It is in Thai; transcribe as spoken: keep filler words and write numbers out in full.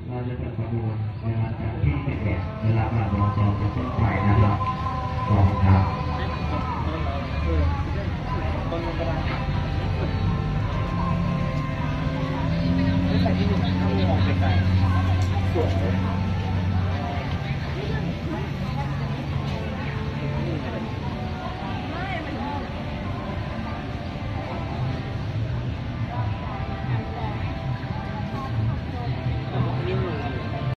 เราจะเป็นขบวนในวันที่สิบเอ็ดเวลาบ่ายโมงตรงเป็นต้นไปนะครับขอบคุณครับ